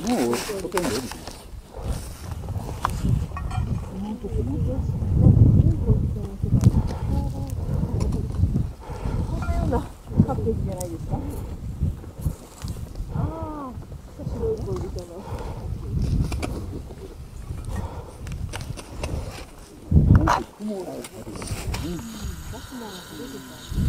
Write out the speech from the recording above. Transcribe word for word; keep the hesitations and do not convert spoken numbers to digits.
もうほとんど降りてます。 こんなようなカップじゃないですか。ああ、白い恋人の。 雲がある。うん。 ガスも出てた。